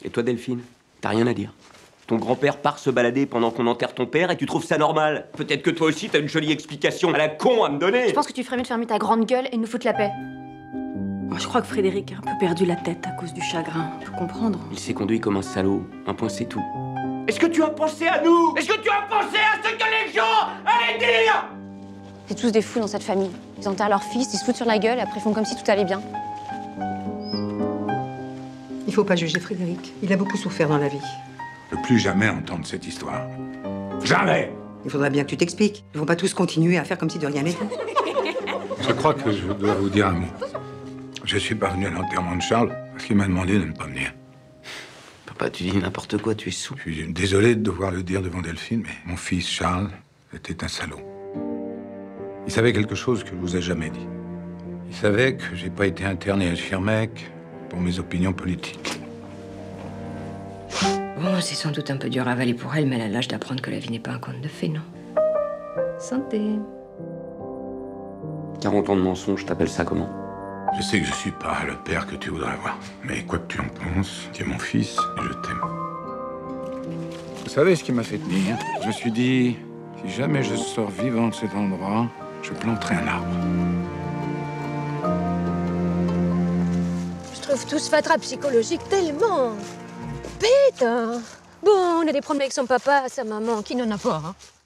Et toi, Delphine, t'as rien à dire. Ton grand-père part se balader pendant qu'on enterre ton père et tu trouves ça normal. Peut-être que toi aussi, t'as une jolie explication à la con à me donner. Je pense que tu ferais mieux de fermer ta grande gueule et de nous foutre la paix. Moi, je crois que Frédéric a un peu perdu la tête à cause du chagrin. Je peux comprendre. Il s'est conduit comme un salaud. Un point, c'est tout. Est-ce que tu as pensé à nous? Est-ce que tu as pensé à ce que les gens allaient dire? C'est tous des fous dans cette famille. Ils enterrent leur fils, ils se foutent sur la gueule et après ils font comme si tout allait bien. Il faut pas juger Frédéric. Il a beaucoup souffert dans la vie. Je ne veux plus jamais entendre cette histoire. Jamais! Il faudra bien que tu t'expliques. Ils vont pas tous continuer à faire comme si de rien n'était. Je crois que je dois vous dire un mot. Je suis pas venu à l'enterrement de Charles parce qu'il m'a demandé de ne pas venir. Papa, tu dis n'importe quoi, tu es sous. Je suis désolé de devoir le dire devant Delphine, mais mon fils Charles était un salaud. Il savait quelque chose que je vous ai jamais dit. Il savait que j'ai pas été interné à Schirmeck pour mes opinions politiques. Bon, c'est sans doute un peu dur à avaler pour elle, mais elle a l'âge d'apprendre que la vie n'est pas un conte de fées, non? Santé. 40 ans de mensonge, t'appelles ça comment? Je sais que je suis pas le père que tu voudrais avoir, mais quoi que tu en penses, tu es mon fils et je t'aime. Vous savez ce qui m'a fait tenir? Je me suis dit, si jamais je sors vivant de cet endroit, je planterai un arbre. Je trouve tout ce fatras psychologique tellement bête. Hein. Bon, on a des problèmes avec son papa, sa maman, qui n'en a pas. Hein.